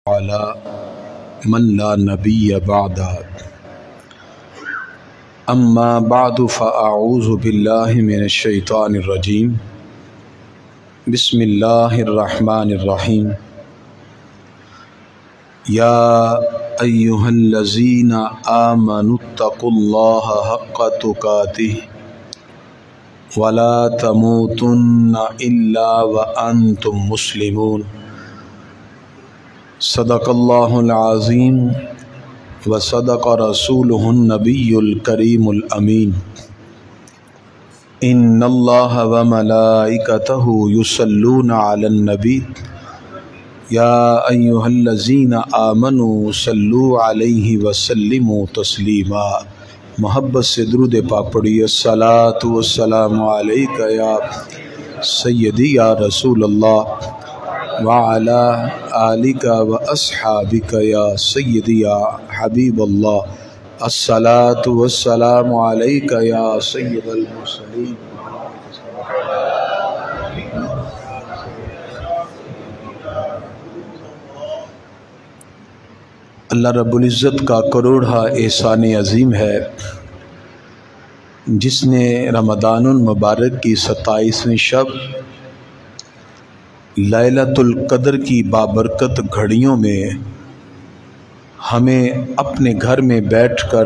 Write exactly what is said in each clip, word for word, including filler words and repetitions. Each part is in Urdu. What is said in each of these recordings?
على من لا نبي بعد اما بعد فاعوذ بالله من الشیطان الرجیم بسم اللہ الرحمن الرحیم یا ایہا الذین آمنوا اتقوا اللہ حق تقاته ولا تموتن الا وانتم مسلمون صدق اللہ العظیم وصدق رسولہ النبی الکریم الامین ان اللہ وملائکتہ یصلون علی النبی یا ایہا الذین آمنوا صلوا علیہ وسلموا تسلیما۔ محبت سے درود پاک پڑھیے۔ الصلاۃ والسلام علیک یا سیدی یا رسول اللہ وعلی آلک و اصحابک یا سیدی یا حبیب اللہ۔ الصلاۃ والسلام علیک یا سید المرسلین۔ اللہ رب العزت کا کروڑا احسان عظیم ہے جس نے رمضان المبارک کی ستائیسویں شب لیلۃ القدر کی بابرکت گھڑیوں میں ہمیں اپنے گھر میں بیٹھ کر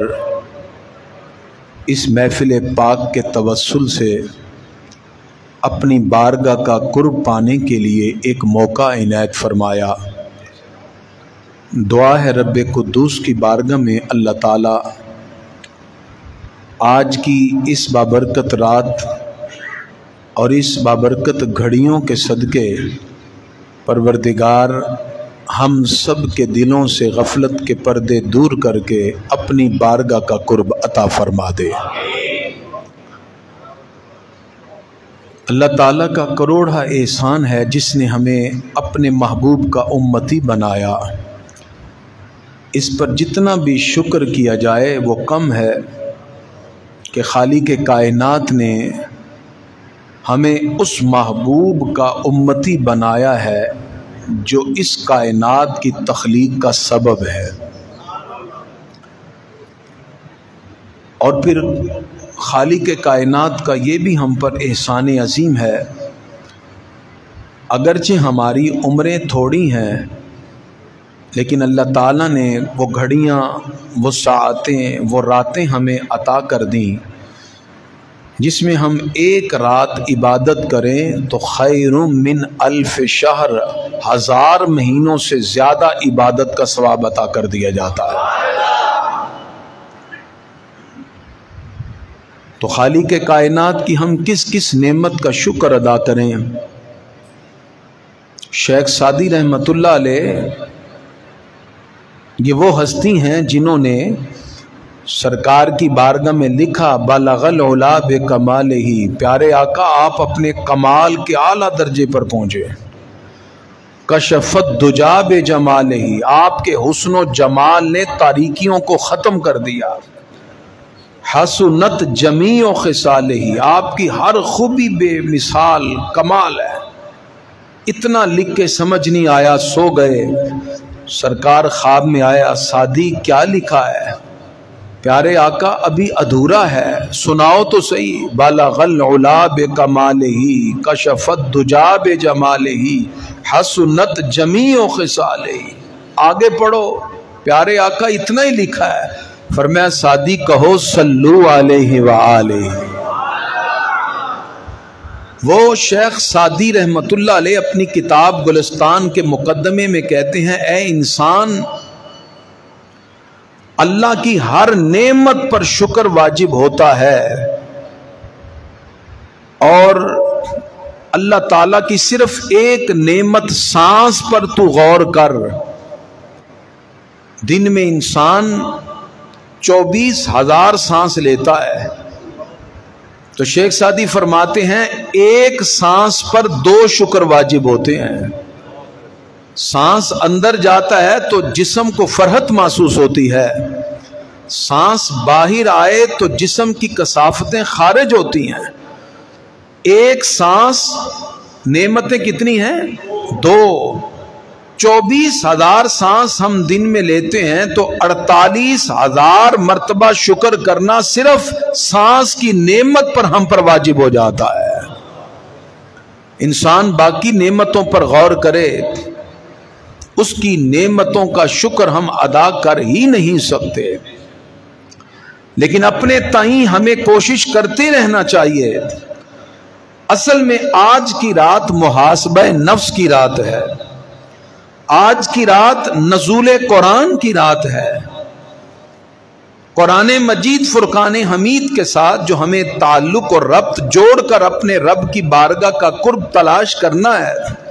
اس محفل پاک کے توسل سے اپنی بارگاہ کا قرب پانے کے لیے ایک موقع عنایت فرمایا۔ دعا ہے رب قدوس کی بارگاہ میں اللہ تعالیٰ آج کی اس بابرکت رات اور اس بابرکت گھڑیوں کے صدقے پروردگار ہم سب کے دلوں سے غفلت کے پردے دور کر کے اپنی بارگاہ کا قرب عطا فرما دے۔ اللہ تعالیٰ کا کروڑا احسان ہے جس نے ہمیں اپنے محبوب کا امتی بنایا۔ اس پر جتنا بھی شکر کیا جائے وہ کم ہے کہ خالق کائنات نے ہمیں اس محبوب کا امتی بنایا ہے جو اس کائنات کی تخلیق کا سبب ہے، اور پھر خالق کائنات کا یہ بھی ہم پر احسان عظیم ہے، اگرچہ ہماری عمریں تھوڑی ہیں لیکن اللہ تعالیٰ نے وہ گھڑیاں، وہ ساعتیں، وہ راتیں ہمیں عطا کر دیں جس میں ہم ایک رات عبادت کریں تو خیر من الف شہر، ہزار مہینوں سے زیادہ عبادت کا ثواب عطا کر دیا جاتا ہے۔ تو خالق کائنات کی ہم کس کس نعمت کا شکر ادا کریں۔ شیخ سعدی رحمۃ اللہ علیہ یہ وہ ہستی ہیں جنہوں نے سرکار کی بارگاہ میں لکھا بلغ العلا بکمالہ، پیارے آقا آپ اپنے کمال کے اعلیٰ درجے پر پہنچے۔ کشفت دجا بجمالہ، آپ کے حسن و جمال نے تاریکیوں کو ختم کر دیا۔ حسنت جمیع خصالہ، آپ کی ہر خوبی بے مثال کمال ہے۔ اتنا لکھ کے سمجھ نہیں آیا، سو گئے۔ سرکار خواب میں آیا، سعدی کیا لکھا ہے؟ پیارے آقا ابھی ادھورا ہے، سناؤ تو صحیح۔ بلغ العلا بکمالہ کشفت دجا بجمالہ حسنت جمیع خصالہ۔ آگے پڑھو، پیارے آقا اتنا ہی لکھا ہے۔ فرمایا سعدی کہو صلو علیہ وآلہ۔ وہ شیخ سعدی رحمۃ اللہ علیہ اپنی کتاب گلستان کے مقدمے میں کہتے ہیں، اے انسان، اللہ کی ہر نعمت پر شکر واجب ہوتا ہے، اور اللہ تعالیٰ کی صرف ایک نعمت سانس پر تو غور کر۔ دن میں انسان چوبیس ہزار سانس لیتا ہے، تو شیخ سعدی فرماتے ہیں ایک سانس پر دو شکر واجب ہوتے ہیں۔ سانس اندر جاتا ہے تو جسم کو فرحت محسوس ہوتی ہے، سانس باہر آئے تو جسم کی کثافتیں خارج ہوتی ہیں۔ ایک سانس نعمتیں کتنی ہیں؟ دو۔ چوبیس ہزار سانس ہم دن میں لیتے ہیں تو اڑتالیس ہزار مرتبہ شکر کرنا صرف سانس کی نعمت پر ہم پر واجب ہو جاتا ہے۔ انسان باقی نعمتوں پر غور کرے، اس کی نعمتوں کا شکر ہم ادا کر ہی نہیں سکتے، لیکن اپنے تئیں ہمیں کوشش کرتے رہنا چاہیے۔ اصل میں آج کی رات محاسبہ نفس کی رات ہے، آج کی رات نزول قرآن کی رات ہے۔ قرآن مجید فرقان حمید کے ساتھ جو ہمیں تعلق اور ربط جوڑ کر اپنے رب کی بارگاہ کا قرب تلاش کرنا ہے،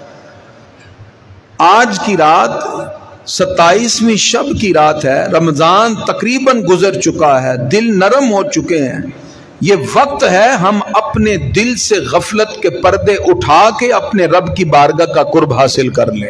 آج کی رات ستائیسویں شب کی رات ہے، رمضان تقریباً گزر چکا ہے، دل نرم ہو چکے ہیں، یہ وقت ہے ہم اپنے دل سے غفلت کے پردے اٹھا کے اپنے رب کی بارگاہ کا قرب حاصل کر لیں۔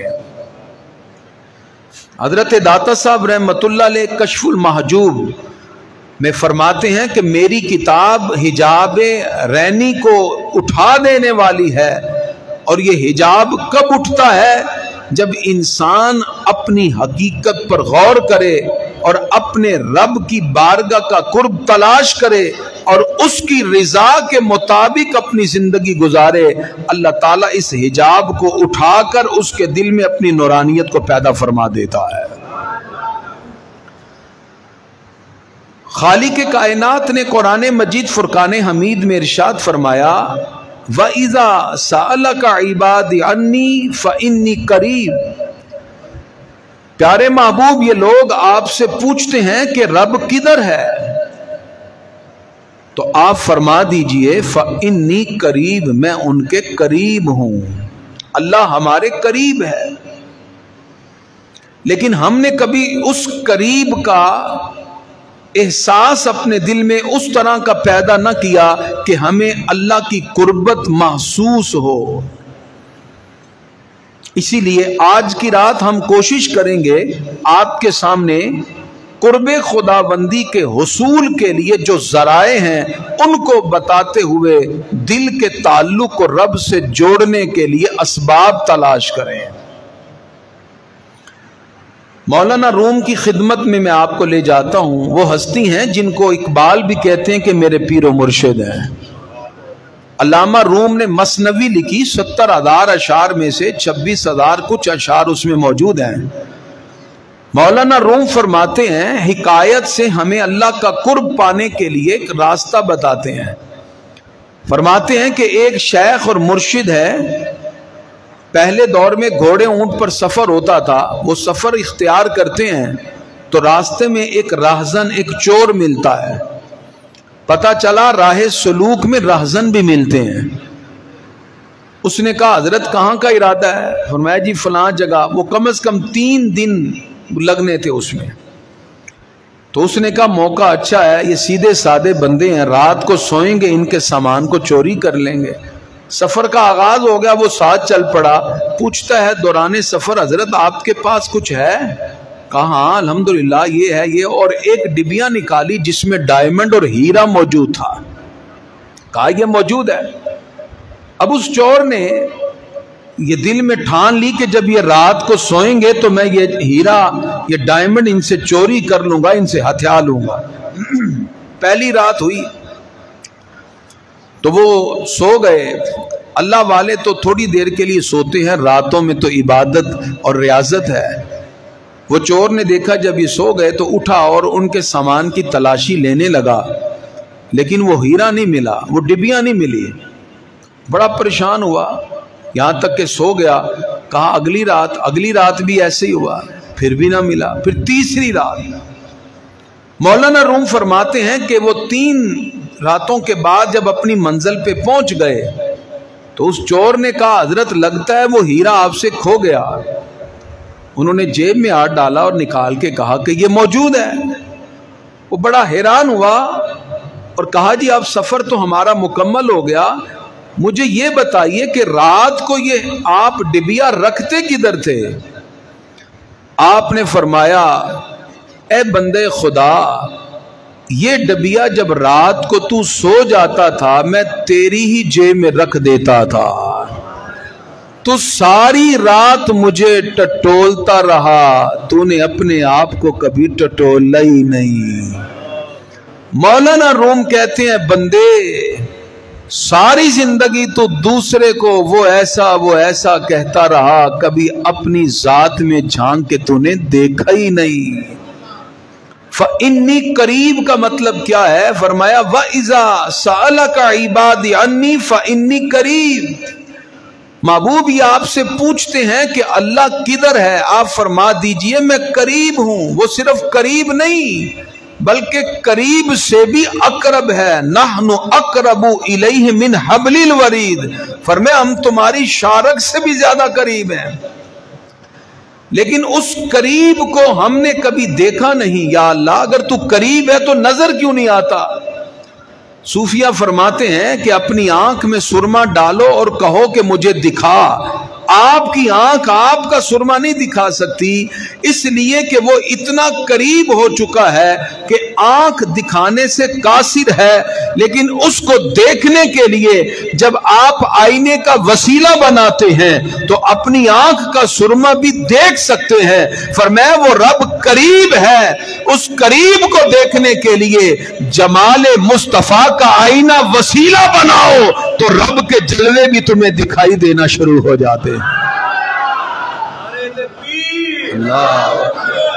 حضرت داتا صاحب رحمت اللہ علیہ کشف المحجوب میں فرماتے ہیں کہ میری کتاب حجاب رینی کو اٹھا دینے والی ہے، اور یہ حجاب کب اٹھتا ہے؟ جب انسان اپنی حقیقت پر غور کرے اور اپنے رب کی بارگاہ کا قرب تلاش کرے اور اس کی رضا کے مطابق اپنی زندگی گزارے، اللہ تعالیٰ اس حجاب کو اٹھا کر اس کے دل میں اپنی نورانیت کو پیدا فرما دیتا ہے۔ خالق کائنات نے قرآن مجید فرقان حمید میں ارشاد فرمایا، وَإِذَا سَأَلَكَ عِبَادِ عَنِّي فَإِنِّي قَرِيبٌ۔ پیارے محبوب، یہ لوگ آپ سے پوچھتے ہیں کہ رب کدھر ہے، تو آپ فرما دیجئے فَإِنِّي قَرِيبٌ، میں ان کے قریب ہوں۔ اللہ ہمارے قریب ہے، لیکن ہم نے کبھی اس قریب کا احساس اپنے دل میں اس طرح کا پیدا نہ کیا کہ ہمیں اللہ کی قربت محسوس ہو۔ اسی لیے آج کی رات ہم کوشش کریں گے آپ کے سامنے قرب خدا بندی کے حصول کے لیے جو ذرائع ہیں ان کو بتاتے ہوئے دل کے تعلق کو رب سے جوڑنے کے لیے اسباب تلاش کریں۔ مولانا روم کی خدمت میں میں آپ کو لے جاتا ہوں، وہ ہستی ہیں جن کو اقبال بھی کہتے ہیں کہ میرے پیر و مرشد ہیں۔ علامہ روم نے مثنوی لکھی، ستر ہزار اشعار میں سے چھبیس ہزار کچھ اشعار اس میں موجود ہیں۔ مولانا روم فرماتے ہیں حکایت سے ہمیں اللہ کا قرب پانے کے لیے ایک راستہ بتاتے ہیں۔ فرماتے ہیں کہ ایک شیخ اور مرشد ہے، پہلے دور میں گھوڑے اونٹ پر سفر ہوتا تھا، وہ سفر اختیار کرتے ہیں تو راستے میں ایک راہزن ایک چور ملتا ہے، پتہ چلا راہ سلوک میں راہزن بھی ملتے ہیں۔ اس نے کہا حضرت کہاں کا ارادہ ہے؟ فرمایا جی فلاں جگہ۔ وہ کم از کم تین دن لگنے تھے اس میں، تو اس نے کہا موقع اچھا ہے، یہ سیدھے سادے بندے ہیں، رات کو سوئیں گے، ان کے سامان کو چوری کر لیں گے۔ سفر کا آغاز ہو گیا، وہ ساتھ چل پڑا۔ پوچھتا ہے دوران سفر حضرت آپ کے پاس کچھ ہے؟ کہا ہاں الحمدللہ یہ ہے یہ، اور ایک ڈبیا نکالی جس میں ڈائمنڈ اور ہیرا موجود تھا۔ کہا یہ موجود ہے۔ اب اس چور نے یہ دل میں ٹھان لی کہ جب یہ رات کو سوئیں گے تو میں یہ ہیرا یہ ڈائمنڈ ان سے چوری کر لوں گا، ان سے ہتھیا لوں گا۔ پہلی رات ہوئی تو وہ سو گئے۔ اللہ والے تو تھوڑی دیر کے لیے سوتے ہیں، راتوں میں تو عبادت اور ریاضت ہے۔ وہ چور نے دیکھا جب یہ سو گئے تو اٹھا اور ان کے سامان کی تلاشی لینے لگا، لیکن وہ ہیرا نہیں ملا، وہ ڈبیاں نہیں ملی۔ بڑا پریشان ہوا، یہاں تک کہ سو گیا۔ کہا اگلی رات اگلی رات بھی ایسے ہی ہوا، پھر بھی نہ ملا۔ پھر تیسری رات مولانا روم فرماتے ہیں کہ وہ تین راتوں کے بعد جب اپنی منزل پہ پہنچ گئے تو اس چور نے کہا حضرت لگتا ہے وہ ہیرا آپ سے کھو گیا۔ انہوں نے جیب میں ہاتھ ڈالا اور نکال کے کہا کہ یہ موجود ہے۔ وہ بڑا حیران ہوا اور کہا جی اب سفر تو ہمارا مکمل ہو گیا، مجھے یہ بتائیے کہ رات کو یہ آپ ڈبیا رکھتے کدھر تھے؟ آپ نے فرمایا اے بندے خدا، یہ ڈبیا جب رات کو تو سو جاتا تھا میں تیری ہی جیب میں رکھ دیتا تھا، تو ساری رات مجھے ٹٹولتا رہا، تو نے اپنے آپ کو کبھی ٹٹولا ہی نہیں۔ مولانا روم کہتے ہیں بندے ساری زندگی تو دوسرے کو وہ ایسا وہ ایسا کہتا رہا، کبھی اپنی ذات میں جھانک کے تو نے دیکھا ہی نہیں۔ فَإِنِّي قریب کا مطلب کیا ہے؟ فرمایا وَإِذَا سَأَلَكَ عِبَادِي عَنِّي فَإِنِّي قریب۔ محبوب یہ آپ سے پوچھتے ہیں کہ اللہ کدھر ہے، آپ فرما دیجئے میں قریب ہوں۔ وہ صرف قریب نہیں بلکہ قریب سے بھی اقرب ہے۔ نحن اقرب الیہ من حبل الورید، فرمایا ہم تمہاری شارک سے بھی زیادہ قریب ہیں، لیکن اس قریب کو ہم نے کبھی دیکھا نہیں۔ یا اللہ اگر تو قریب ہے تو نظر کیوں نہیں آتا؟ صوفیہ فرماتے ہیں کہ اپنی آنکھ میں سرما ڈالو اور کہو کہ مجھے دکھا، آپ کی آنکھ آپ کا سرما نہیں دکھا سکتی، اس لیے کہ وہ اتنا قریب ہو چکا ہے کہ آنکھ دکھانے سے قاصر ہے، لیکن اس کو دیکھنے کے لیے جب آپ آئینے کا وسیلہ بناتے ہیں تو اپنی آنکھ کا سرما بھی دیکھ سکتے ہیں۔ فرمایا وہ رب قریب ہے، اس قریب کو دیکھنے کے لیے جمال مصطفیٰ کا آئینہ وسیلہ بناؤ تو رب کے جلوے بھی تمہیں دکھائی دینا شروع ہو جاتے ہیں۔ اللہ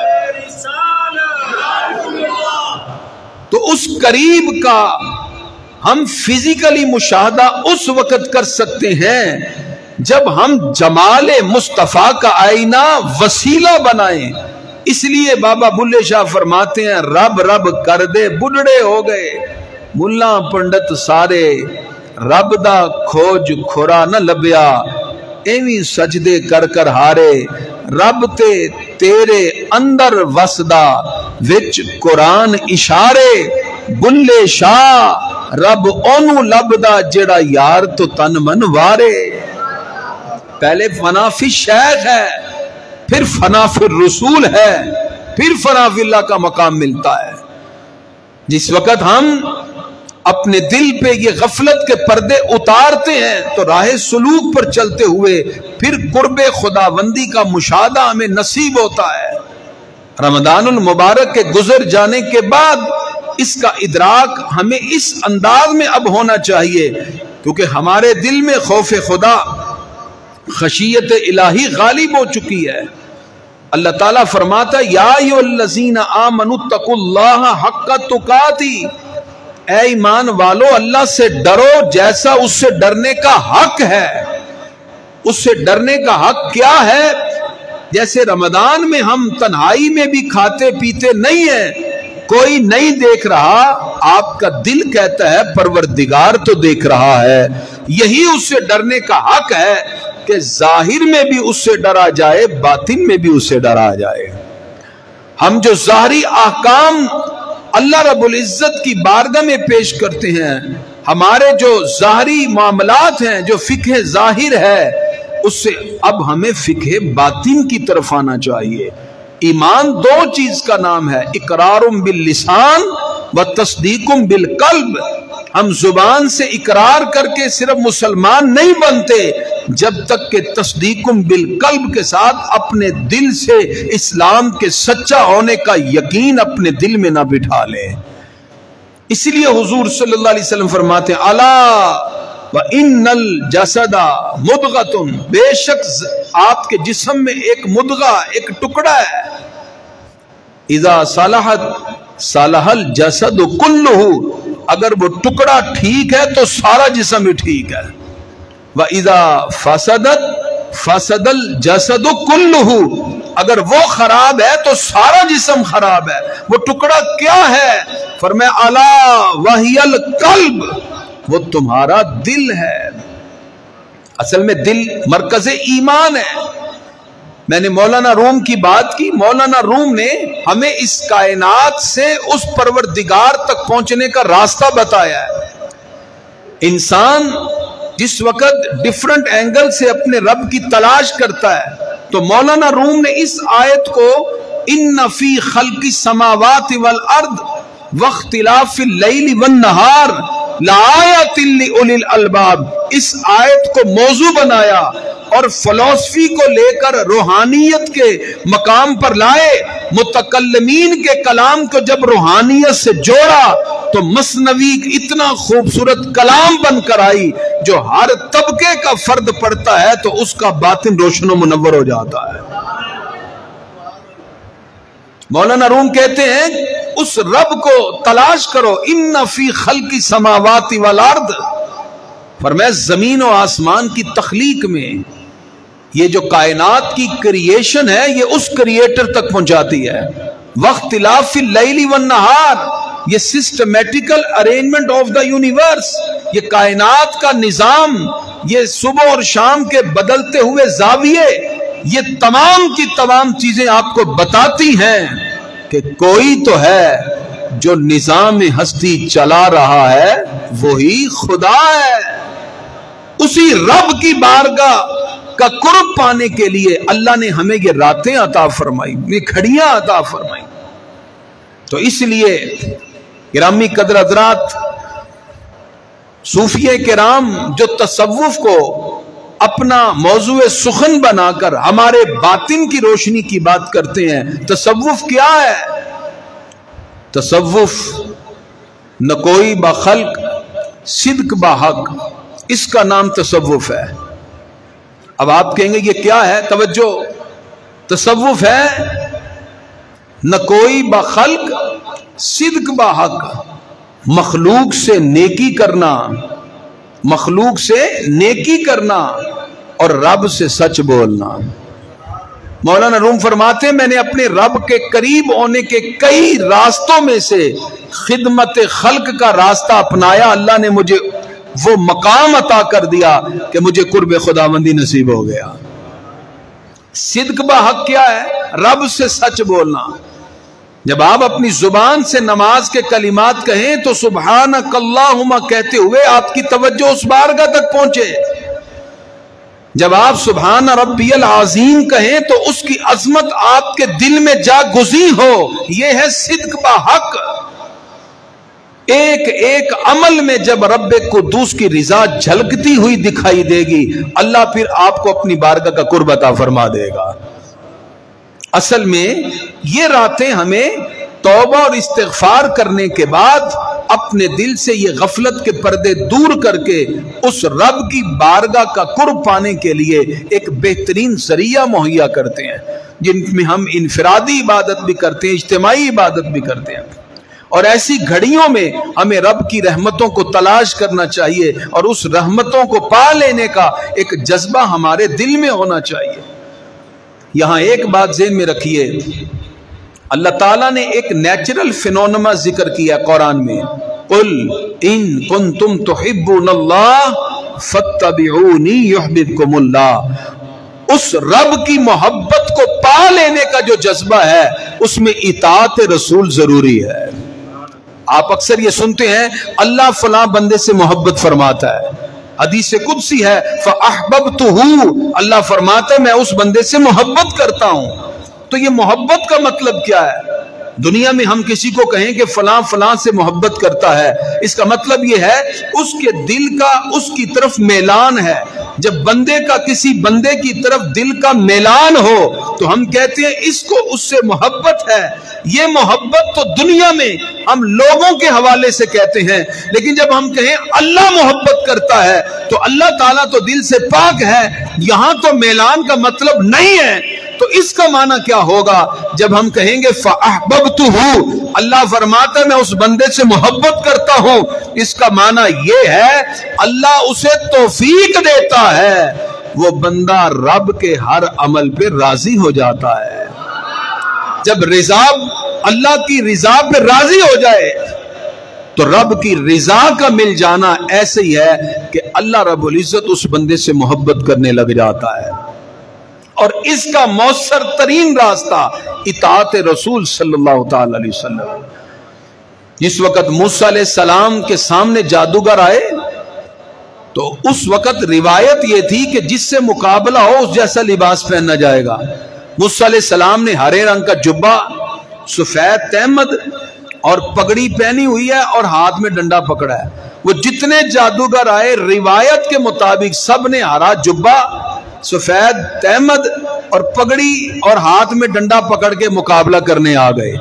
تو اس قریب کا ہم فزیکلی مشاہدہ اس وقت کر سکتے ہیں جب ہم جمال مصطفیٰ کا آئینہ وسیلہ بنائیں۔ اس لیے بابا بلے شاہ فرماتے ہیں رب رب کر دے بڑھڑے ہو گئے ملا پنڈت سارے، رب دا کھوج کھورا نہ لبیا، ایویں سجدے کر کر ہارے، رب تے تیرے اندر وسدا وچ قرآن اشارے، بلے شاہ رب اونوں لبدا جڑا یار تو تن من وارے۔ پہلے فنا فی شیخ ہے، پھر فنا فی الرسول ہے، پھر فنا فی اللہ کا مقام ملتا ہے۔ جس وقت ہم اپنے دل پہ یہ غفلت کے پردے اتارتے ہیں تو راہ سلوک پر چلتے ہوئے پھر قرب خداوندی کا مشاہدہ ہمیں نصیب ہوتا ہے۔ رمضان المبارک کے گزر جانے کے بعد اس کا ادراک ہمیں اس انداز میں اب ہونا چاہیے، کیونکہ ہمارے دل میں خوف خدا، خشیت الہی غالب ہو چکی ہے۔ اللہ تعالیٰ فرماتا یا ایھا الذین آمنوا اتقوا اللہ حق تقاتی، اے ایمان والو اللہ سے ڈرو جیسا اس سے ڈرنے کا حق ہے۔ اس سے ڈرنے کا حق کیا ہے؟ جیسے رمضان میں ہم تنہائی میں بھی کھاتے پیتے نہیں ہیں، کوئی نہیں دیکھ رہا، آپ کا دل کہتا ہے پروردگار تو دیکھ رہا ہے۔ یہی اس سے ڈرنے کا حق ہے کہ ظاہر میں بھی اس سے ڈرا جائے، باطن میں بھی اس سے ڈرا جائے۔ ہم جو ظاہری احکام اللہ رب العزت کی بارگاہ میں پیش کرتے ہیں، ہمارے جو ظاہری معاملات ہیں، جو فقہ ظاہر ہے، اس سے اب ہمیں فقہ باطن کی طرف آنا چاہیے۔ ایمان دو چیز کا نام ہے، اقرار باللسان و تصدیق بالقلب۔ ہم زبان سے اقرار کر کے صرف مسلمان نہیں بنتے جب تک کہ تصدیق بالقلب کے ساتھ اپنے دل سے اسلام کے سچا ہونے کا یقین اپنے دل میں نہ بٹھا لیں۔ اس لیے حضور صلی اللہ علیہ وسلم فرماتے ہیں الا وَإِنَّ الْجَسَدَ مُضْغَةٌ، بے شک آپ کے جسم میں ایک مدغہ، ایک ٹکڑا ہے، اذا صلحت صلح الجسد كُلُّهُ، اگر وہ ٹکڑا ٹھیک ہے تو سارا جسم بھی ٹھیک ہے، وَإِذَا فَسَدَتْ فَسَدَ الْجَسَدُ كُلُّهُ، اگر وہ خراب ہے تو سارا جسم خراب ہے۔ وہ ٹکڑا کیا ہے؟ فرمایا الا وَهِيَ الْقَلْبُ، وہ تمہارا دل ہے۔ اصل میں دل مرکز ایمان ہے۔ میں نے مولانا روم کی بات کی، مولانا روم نے ہمیں اس کائنات سے اس پروردگار تک پہنچنے کا راستہ بتایا ہے۔ انسان جس وقت ڈیفرنٹ اینگل سے اپنے رب کی تلاش کرتا ہے تو مولانا روم نے اس آیت کو ان فی خلق السماوات والارض واختلاف اللیل والنہار لآیات لأولی الالباب، اس آیت کو موضوع بنایا اور فلسفی کو لے کر روحانیت کے مقام پر لائے، متکلمین کے کلام کو جب روحانیت سے جوڑا تو مثنوی اتنا خوبصورت کلام بن کر آئی جو ہر طبقے کا فرد پڑھتا ہے تو اس کا باطن روشن و منور ہو جاتا ہے۔ مولانا روم کہتے ہیں اس رب کو تلاش کرو، ان فی خلق السماوات والارض، فرمایا زمین و آسمان کی تخلیق میں یہ جو کائنات کی کریشن ہے یہ اس کریٹر تک پہنچاتی ہے۔ واختلاف اللیل والنہار، یہ systematical arrangement of the universe, یہ کائنات کا نظام، یہ صبح اور شام کے بدلتے ہوئے زاویے، یہ تمام کی تمام چیزیں آپ کو بتاتی ہیں کہ کوئی تو ہے جو نظام ہستی چلا رہا ہے، وہی خدا ہے۔ اسی رب کی بارگاہ کا قرب پانے کے لیے اللہ نے ہمیں یہ راتیں عطا فرمائی، یہ گھڑیاں عطا فرمائی۔ تو اس لیے گرامی قدر حضرات، صوفیہ کرام جو تصوف کو اپنا موضوع سخن بنا کر ہمارے باطن کی روشنی کی بات کرتے ہیں، تصوف کیا ہے؟ تصوف نہ کوئی بخلق صدق بحق، اس کا نام تصوف ہے۔ اب آپ کہیں گے یہ کیا ہے؟ توجہ، تصوف ہے نہ کوئی بخلق صدق بحق، مخلوق سے نیکی کرنا، مخلوق سے نیکی کرنا اور رب سے سچ بولنا۔ مولانا روم فرماتے ہیں میں نے اپنے رب کے قریب ہونے کے کئی راستوں میں سے خدمت خلق کا راستہ اپنایا، اللہ نے مجھے وہ مقام عطا کر دیا کہ مجھے قرب خداوندی نصیب ہو گیا۔ صدق بحق کیا ہے؟ رب سے سچ بولنا۔ جب آپ اپنی زبان سے نماز کے کلمات کہیں تو سبحانک اللہم کہتے ہوئے آپ کی توجہ اس بارگاہ تک پہنچے۔ جب آپ سبحان ربی العظیم کہیں تو اس کی عظمت آپ کے دل میں جا گزی ہو، یہ ہے صدق بحق۔ ایک ایک عمل میں جب رب قدوس کی رضا جھلکتی ہوئی دکھائی دے گی، اللہ پھر آپ کو اپنی بارگاہ کا قرب عطا فرما دے گا۔ اصل میں یہ راتیں ہمیں توبہ اور استغفار کرنے کے بعد اپنے دل سے یہ غفلت کے پردے دور کر کے اس رب کی بارگاہ کا قرب پانے کے لیے ایک بہترین ذریعہ مہیا کرتے ہیں، جن میں ہم انفرادی عبادت بھی کرتے ہیں، اجتماعی عبادت بھی کرتے ہیں۔ اور ایسی گھڑیوں میں ہمیں رب کی رحمتوں کو تلاش کرنا چاہیے اور اس رحمتوں کو پا لینے کا ایک جذبہ ہمارے دل میں ہونا چاہیے۔ یہاں ایک بات ذہن میں رکھیے، اللہ تعالیٰ نے ایک نیچرل فینونما ذکر کیا قرآن میں، قل ان کنتم تحبون اللہ فاتبعونی یحببکم اللہ۔ اس رب کی محبت کو پا لینے کا جو جذبہ ہے اس میں اطاعت رسول ضروری ہے۔ آپ اکثر یہ سنتے ہیں اللہ فلاں بندے سے محبت فرماتا ہے، حدیث قدسی ہے فَأَحْبَبْتُهُ، اللہ فرماتا ہے میں اس بندے سے محبت کرتا ہوں۔ تو یہ محبت کا مطلب کیا ہے؟ دنیا میں ہم کسی کو کہیں کہ فلاں فلاں سے محبت کرتا ہے، اس کا مطلب یہ ہے اس کے دل کا اس کی طرف میلان ہے۔ جب بندے کا کسی بندے کی طرف دل کا میلان ہو تو ہم کہتے ہیں اس کو اس سے محبت ہے۔ یہ محبت تو دنیا میں ہم لوگوں کے حوالے سے کہتے ہیں، لیکن جب ہم کہیں اللہ محبت کرتا ہے تو اللہ تعالیٰ تو دل سے پاک ہے، یہاں تو میلان کا مطلب نہیں ہے۔ تو اس کا معنی کیا ہوگا جب ہم کہیں گے فَأَحْبَبْتُهُ، اللہ فرماتا ہے میں اس بندے سے محبت کرتا ہوں، اس کا معنی یہ ہے اللہ اسے توفیق دیتا ہے، وہ بندہ رب کے ہر عمل پہ راضی ہو جاتا ہے۔ جب رضا اللہ کی رضا پہ راضی ہو جائے تو رب کی رضا کا مل جانا ایسے ہی ہے کہ اللہ رب العزت اس بندے سے محبت کرنے لگ جاتا ہے۔ اور اس کا مؤثر ترین راستہ اطاعت رسول صلی اللہ تعالی علیہ وسلم۔ جس وقت موسیٰ علیہ السلام کے سامنے جادوگر آئے تو اس وقت روایت یہ تھی کہ جس سے مقابلہ ہو اس جیسا لباس پہننا جائے گا۔ موسیٰ علیہ السلام نے ہرے رنگ کا جبہ، سفید تہمد اور پگڑی پہنی ہوئی ہے اور ہاتھ میں ڈنڈا پکڑا ہے۔ وہ جتنے جادوگر آئے روایت کے مطابق سب نے ہرا جبہ سفید تہمد اور پگڑی اور ہاتھ میں ڈنڈا پکڑ کے مقابلہ کرنے آ گئے.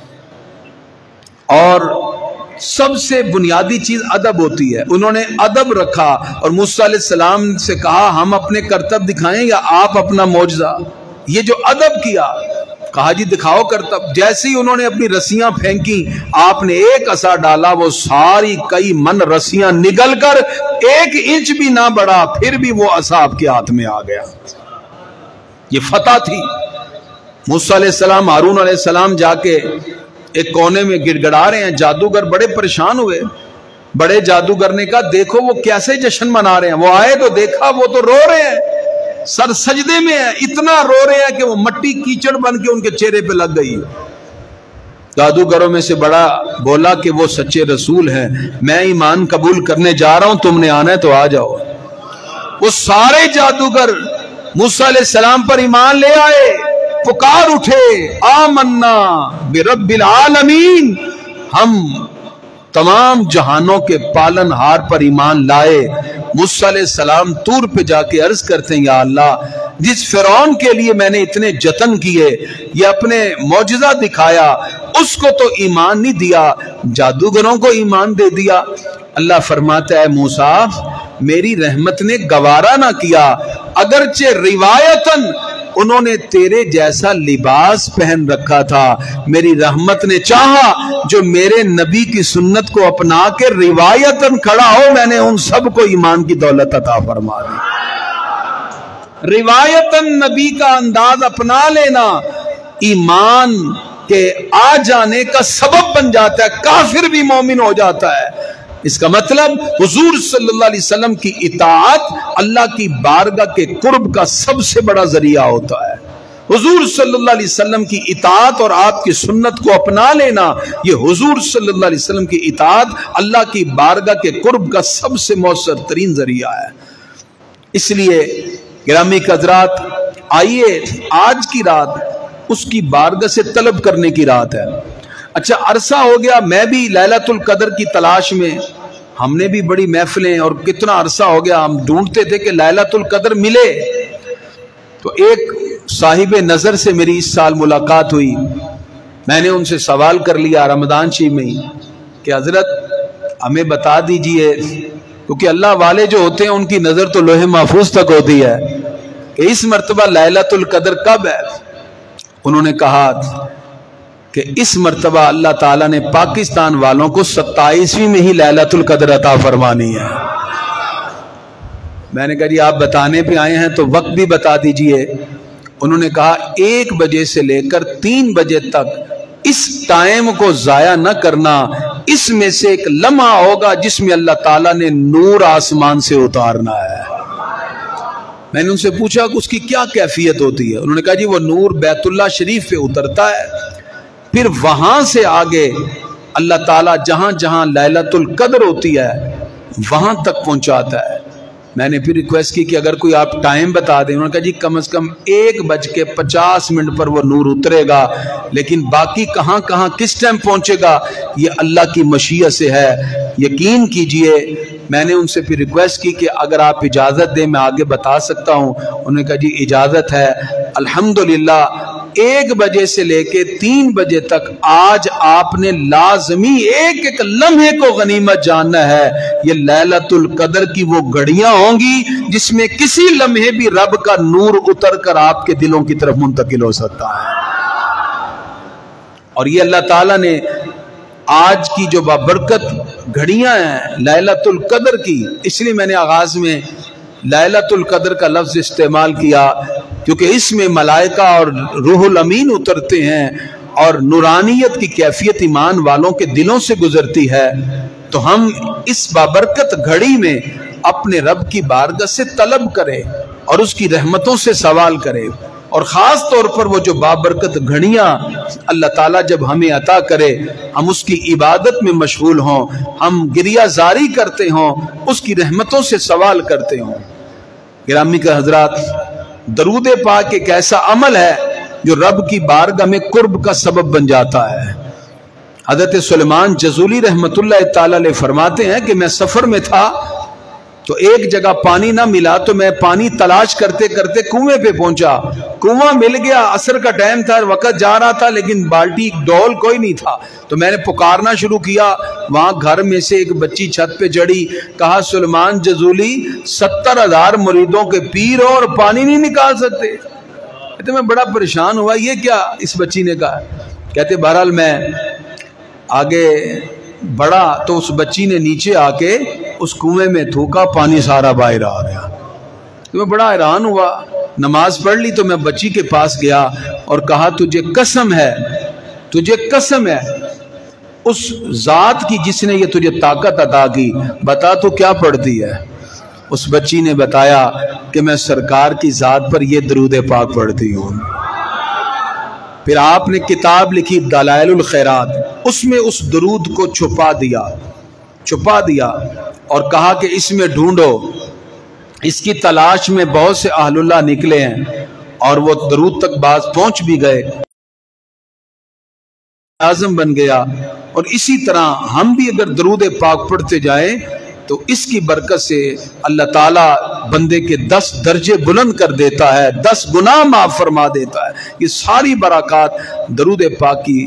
اور سب سے بنیادی چیز ادب ہوتی ہے. انہوں نے ادب رکھا اور موسیٰ علیہ السلام سے کہا ہم اپنے کرتب دکھائیں یا آپ اپنا معجزہ. یہ جو ادب کیا, کہا جی دکھاؤ کرتب. جیسے ہی انہوں نے اپنی رسیاں پھینکی, آپ نے ایک عصا ڈالا, وہ ساری کئی من رسیاں نگل کر ایک انچ بھی نہ بڑھا, پھر بھی وہ عصا آپ کے ہاتھ میں آ گیا. یہ فتح تھی. موسیٰ علیہ السلام, ہارون علیہ السلام جا کے ایک کونے میں گڑ گڑا رہے ہیں. جادوگر بڑے پریشان ہوئے. بڑے جادوگر نے کہا دیکھو وہ کیسے جشن منا رہے ہیں. وہ آئے تو دیکھا وہ تو رو رہے ہیں, سر سجدے میں ہے, اتنا رو رہے ہیں کہ وہ مٹی کیچڑ بن کے ان کے چہرے پہ لگ گئی. جادوگروں میں سے بڑا بولا کہ وہ سچے رسول ہیں, میں ایمان قبول کرنے جا رہا ہوں, تم نے آنا ہے تو آ جاؤ. وہ سارے جادوگر موسیٰ علیہ السلام پر ایمان لے آئے, پکار اٹھے آمنا برب العالمین, ہم تمام جہانوں کے پالن ہار پر ایمان لائے. موسیٰ علیہ السلام طور پہ جا کے عرض کرتے ہیں یا اللہ, جس فرعون کے لیے میں نے اتنے جتن کیے, یہ اپنے معجزہ دکھایا, اس کو تو ایمان نہیں دیا, جادوگروں کو ایمان دے دیا. اللہ فرماتا ہے موسیٰ میری رحمت نے گوارا نہ کیا, اگرچہ روایتاً انہوں نے تیرے جیسا لباس پہن رکھا تھا, میری رحمت نے چاہا جو میرے نبی کی سنت کو اپنا کے روایتاً کھڑا ہو, میں نے ان سب کو ایمان کی دولت عطا فرما دی. روایتاً نبی کا انداز اپنا لینا ایمان کے آ جانے کا سبب بن جاتا ہے, کافر بھی مومن ہو جاتا ہے. اس کا مطلب حضور صلی اللہ علیہ وسلم کی اطاعت اللہ کی بارگاہ کے قرب کا سب سے بڑا ذریعہ ہوتا ہے. حضور صلی اللہ علیہ وسلم کی اطاعت اور آپ کی سنت کو اپنا لینا, یہ حضور صلی اللہ علیہ وسلم کی اطاعت اللہ کی بارگاہ کے قرب کا سب سے مؤثر ترین ذریعہ ہے. اس لیے گرامی حضرات, آئیے آج کی رات اس کی بارگاہ سے طلب کرنے کی رات ہے. اچھا عرصہ ہو گیا, میں بھی لیلۃ القدر کی تلاش میں, ہم نے بھی بڑی محفلیں, اور کتنا عرصہ ہو گیا ہم ڈھونڈتے تھے کہ لیلۃ القدر ملے. تو ایک صاحب نظر سے میری اس سال ملاقات ہوئی. میں نے ان سے سوال کر لیا رمضان شریف میں ہی کہ حضرت ہمیں بتا دیجئے, کیونکہ اللہ والے جو ہوتے ہیں ان کی نظر تو لوح محفوظ تک ہوتی ہے, کہ اس مرتبہ لیلۃ القدر کب ہے. انہوں نے کہا کہ اس مرتبہ اللہ تعالیٰ نے پاکستان والوں کو ستائیسویں میں ہی لیلۃ القدر عطا فرمانی ہے. میں نے کہا جی آپ بتانے پہ آئے ہیں تو وقت بھی بتا دیجئے. انہوں نے کہا ایک بجے سے لے کر تین بجے تک اس ٹائم کو ضائع نہ کرنا, اس میں سے ایک لمحہ ہوگا جس میں اللہ تعالیٰ نے نور آسمان سے اتارنا ہے. میں نے ان سے پوچھا کہ اس کی کیا کیفیت ہوتی ہے. انہوں نے کہا جی وہ نور بیت اللہ شریف پہ اترتا ہے, پھر وہاں سے آگے اللہ تعالیٰ جہاں جہاں لیلۃ القدر ہوتی ہے وہاں تک پہنچاتا ہے. میں نے پھر ریکویسٹ کی کہ اگر کوئی آپ ٹائم بتا دیں. انہوں نے کہا جی کم از کم ایک بج کے پچاس منٹ پر وہ نور اترے گا, لیکن باقی کہاں کہاں کس ٹائم پہنچے گا یہ اللہ کی مشیت سے ہے, یقین کیجئے. میں نے ان سے پھر ریکویسٹ کی کہ اگر آپ اجازت دیں میں آگے بتا سکتا ہوں. انہوں نے کہا جی اجازت ہے. الحمدللہ ایک بجے سے لے کے تین بجے تک آج آپ نے لازمی ایک ایک لمحے کو غنیمت جاننا ہے. یہ لیلۃ القدر کی وہ گھڑیاں ہوں گی جس میں کسی لمحے بھی رب کا نور اتر کر آپ کے دلوں کی طرف منتقل ہو سکتا ہے. اور یہ اللہ تعالیٰ نے آج کی جو بابرکت گھڑیاں ہیں لیلۃ القدر کی, اس لیے میں نے آغاز میں لیلۃ القدر کا لفظ استعمال کیا, کیونکہ اس میں ملائکہ اور روح الامین اترتے ہیں اور نورانیت کی کیفیت ایمان والوں کے دلوں سے گزرتی ہے. تو ہم اس بابرکت گھڑی میں اپنے رب کی بارگاہ سے طلب کریں اور اس کی رحمتوں سے سوال کریں, اور خاص طور پر وہ جو بابرکت گھڑیاں اللہ تعالیٰ جب ہمیں عطا کرے ہم اس کی عبادت میں مشغول ہوں, ہم گریہ زاری کرتے ہوں, اس کی رحمتوں سے سوال کرتے ہوں. گرامی کے حضرات, درود پاک ایک ایسا عمل ہے جو رب کی بارگاہ میں قرب کا سبب بن جاتا ہے. حضرت سلیمان جزولی رحمت اللہ تعالی علیہ فرماتے ہیں کہ میں سفر میں تھا, تو ایک جگہ پانی نہ ملا تو میں پانی تلاش کرتے کرتے کنویں پہ پہنچا، کنواں مل گیا، عصر کا ٹائم تھا، وقت جا رہا تھا، لیکن بالٹی ڈول کوئی نہیں تھا، تو میں نے پکارنا شروع کیا۔ وہاں گھر میں سے ایک بچی چھت پہ چڑھی، کہا سلیمان جزولی ستر ہزار مریدوں کے پیر ہو اور پانی نہیں نکال سکتے؟ کہتے میں بڑا پریشان ہوا، یہ کیا؟ اس بچی نے کہا، کہتے بہرحال میں آگے بڑا تو اس بچی نے نیچے آ کے اس کنویں میں تھوکا، پانی سارا باہر آ گیا۔ تو میں بڑا حیران ہوا، نماز پڑھ لی تو میں بچی کے پاس گیا اور کہا تجھے قسم ہے، تجھے قسم ہے اس ذات کی جس نے یہ تجھے طاقت عطا کی، بتا تو کیا پڑھتی ہے؟ اس بچی نے بتایا کہ میں سرکار کی ذات پر یہ درود پاک پڑھتی ہوں۔ پھر آپ نے کتاب لکھی دلائل الخیرات، اس میں اس درود کو چھپا دیا چھپا دیا اور کہا کہ اس میں ڈھونڈو، اس کی تلاش میں بہت سے اہل اللہ نکلے ہیں، اور وہ درود تک باز پہنچ بھی گئے، اعظم بن گیا۔ اور اسی طرح ہم بھی اگر درود پاک پڑھتے جائیں تو اس کی برکت سے اللہ تعالیٰ بندے کے دس درجے بلند کر دیتا ہے، دس گناہ معاف فرما دیتا ہے۔ یہ ساری برکات درود پاک کی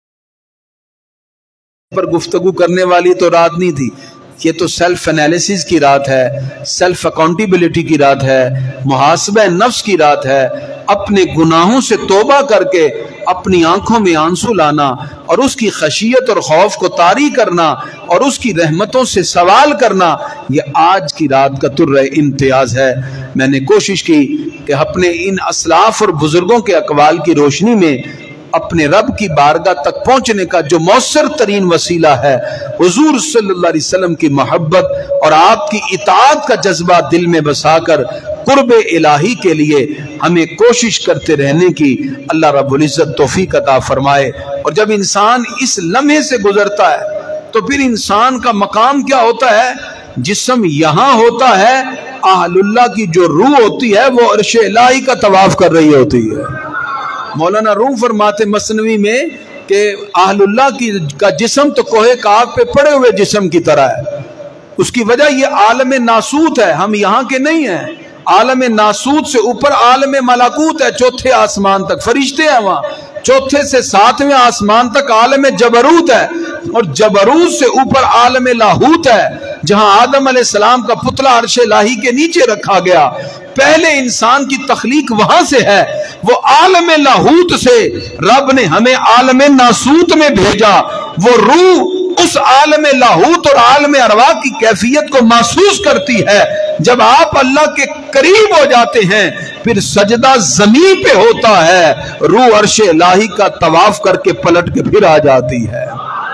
پر گفتگو کرنے والی تو رات نہیں تھی، یہ تو سیلف انالیسس کی رات ہے، سیلف اکاؤنٹیبلٹی کی رات ہے، محاسبہ نفس کی رات ہے، اپنے گناہوں سے توبہ کر کے اپنی آنکھوں میں آنسو لانا اور اس کی خشیت اور خوف کو طاری کرنا اور اس کی رحمتوں سے سوال کرنا، یہ آج کی رات کا ترہ امتیاز ہے۔ میں نے کوشش کی کہ اپنے ان اسلاف اور بزرگوں کے اقوال کی روشنی میں اپنے رب کی بارگاہ تک پہنچنے کا جو مؤثر ترین وسیلہ ہے، حضور صلی اللہ علیہ وسلم کی محبت اور آپ کی اطاعت کا جذبہ دل میں بسا کر قرب الہی کے لیے ہمیں کوشش کرتے رہنے کی اللہ رب العزت توفیق عطا فرمائے۔ اور جب انسان اس لمحے سے گزرتا ہے تو پھر انسان کا مقام کیا ہوتا ہے؟ جسم یہاں ہوتا ہے، اہل اللہ کی جو روح ہوتی ہے وہ عرش الہی کا طواف کر رہی ہوتی ہے۔ مولانا روم فرماتے مثنوی میں کہ اہل اللہ کی کا جسم تو کوہ کاف پہ پڑے ہوئے جسم کی طرح ہے۔ اس کی وجہ یہ عالم ناسوت ہے، ہم یہاں کے نہیں ہیں۔ عالم ناسوت سے اوپر عالم ملکوت ہے، چوتھے آسمان تک فرشتے ہیں وہاں، چوتھے سے ساتویں آسمان تک عالم جبروت ہے، اور جبروت سے اوپر عالم لاہوت ہے جہاں آدم علیہ السلام کا پتلا عرش الہی کے نیچے رکھا گیا۔ پہلے انسان کی تخلیق وہاں سے ہے، وہ عالم لاہوت سے رب نے ہمیں عالم ناسوت میں بھیجا۔ وہ روح اس عالم لاہوت اور عالم ارواح کی کیفیت کو محسوس کرتی ہے۔ جب آپ اللہ کے قریب ہو جاتے ہیں پھر سجدہ زمین پہ ہوتا ہے، روح عرش الہی کا طواف کر کے پلٹ کے پھر آ جاتی ہے۔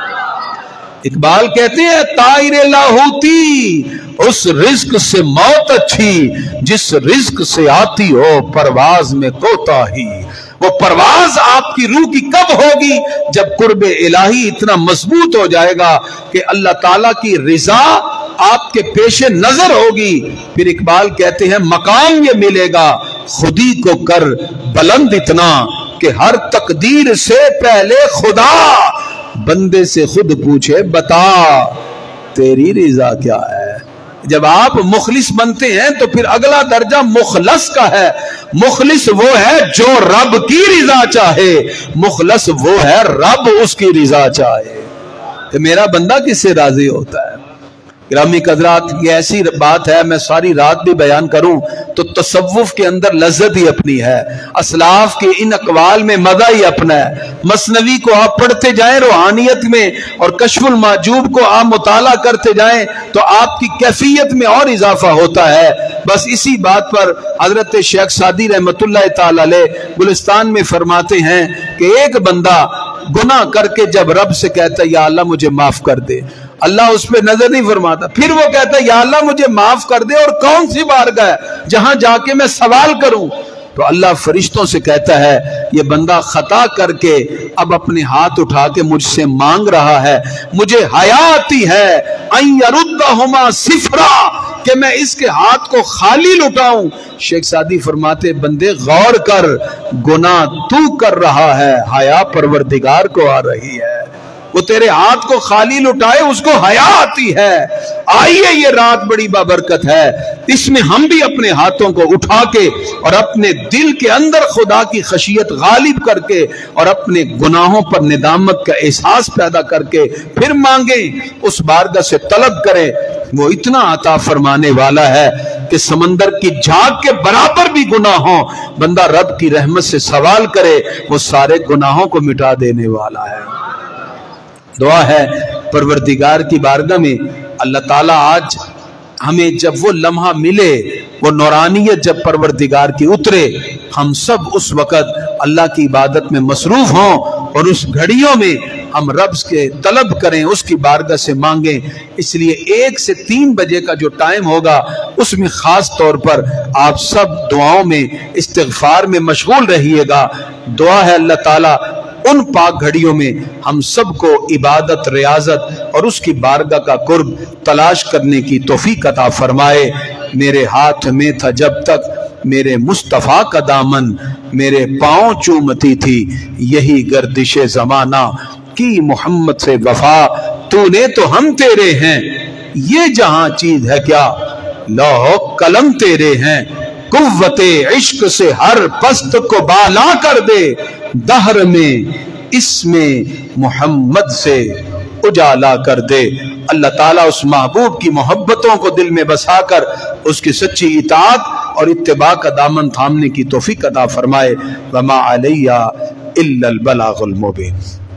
اقبال کہتے ہیں طائر لاہوتی اس رزق سے موت اچھی جس رزق سے آتی ہو پرواز میں کوتاہی۔ وہ پرواز آپ کی روح کی کب ہوگی؟ جب قرب الہی اتنا مضبوط ہو جائے گا کہ اللہ تعالیٰ کی رضا آپ کے پیش نظر ہوگی۔ پھر اقبال کہتے ہیں مقام یہ ملے گا خودی کو کر بلند اتنا کہ ہر تقدیر سے پہلے خدا بندے سے خود پوچھے بتا تیری رضا کیا ہے۔ جب آپ مخلص بنتے ہیں تو پھر اگلا درجہ مخلص کا ہے۔ مخلص وہ ہے جو رب کی رضا چاہے، مخلص وہ ہے رب اس کی رضا چاہے۔ کہ میرا بندہ کس سے راضی ہوتا ہے؟ گرامی قدرات، یہ ایسی بات ہے میں ساری رات بھی بیان کروں تو تصوف کے اندر لذت ہی اپنی ہے، اسلاف کے ان اقوال میں مزہ ہی اپنا ہے۔ مثنوی کو آپ پڑھتے جائیں روحانیت میں اور کشف المحجوب کو آپ مطالعہ کرتے جائیں تو آپ کی کیفیت میں اور اضافہ ہوتا ہے۔ بس اسی بات پر حضرت شیخ سعدی رحمت اللہ تعالی علیہ گلستان میں فرماتے ہیں کہ ایک بندہ گناہ کر کے جب رب سے کہتا ہے یا اللہ مجھے معاف کر دے، اللہ اس پہ نظر نہیں فرماتا، پھر وہ کہتا ہے یا اللہ مجھے معاف کر دے اور کون سی بارگاہ ہے جہاں جا کے میں سوال کروں؟ تو اللہ فرشتوں سے کہتا ہے یہ بندہ خطا کر کے اب اپنے ہاتھ اٹھا کے مجھ سے مانگ رہا ہے، مجھے حیا آتی ہے ان یردہما صفرا کہ میں اس کے ہاتھ کو خالی لٹاؤں۔ شیخ سعدی فرماتے بندے غور کر، گناہ تو کر رہا ہے، حیا پروردگار کو آ رہی ہے۔ وہ تیرے ہاتھ کو خالی لٹائے اس کو حیا آتی ہے۔ آئیے یہ رات بڑی بابرکت ہے، اس میں ہم بھی اپنے ہاتھوں کو اٹھا کے اور اپنے دل کے اندر خدا کی خشیت غالب کر کے اور اپنے گناہوں پر ندامت کا احساس پیدا کر کے پھر مانگیں، اس بارگاہ سے طلب کریں۔ وہ اتنا عطا فرمانے والا ہے کہ سمندر کی جھاگ کے برابر بھی گناہ ہوں، بندہ رب کی رحمت سے سوال کرے، وہ سارے گناہوں کو مٹا دینے والا ہے۔ دعا ہے پروردگار کی بارگاہ میں اللہ تعالیٰ آج ہمیں جب وہ لمحہ ملے، وہ نورانیت جب پروردگار کی اترے، ہم سب اس وقت اللہ کی عبادت میں مصروف ہوں اور اس گھڑیوں میں ہم رب کے طلب کریں، اس کی بارگاہ سے مانگیں۔ اس لیے ایک سے تین بجے کا جو ٹائم ہوگا اس میں خاص طور پر آپ سب دعاؤں میں استغفار میں مشغول رہیے گا۔ دعا ہے اللہ تعالیٰ ان پاک گھڑیوں میں ہم سب کو عبادت، ریاضت اور اس کی بارگاہ کا قرب تلاش کرنے کی توفیق عطا فرمائے۔ میرے ہاتھ میں تھا جب تک میرے مصطفیٰ کا دامن، میرے پاؤں چومتی تھی یہی گردش زمانہ، کی محمد سے وفا تو نے تو ہم تیرے ہیں، یہ جہاں چیز ہے کیا لوح قلم تیرے ہیں، قوت عشق سے ہر پست کو بالا کر دے، دہر میں اس میں محمد سے اجالا کر دے۔ اللہ تعالیٰ اس محبوب کی محبتوں کو دل میں بسا کر اس کی سچی اطاعت اور اتباع کا دامن تھامنے کی توفیق عطا فرمائے۔ وما علیہ الا البلاغ المبین۔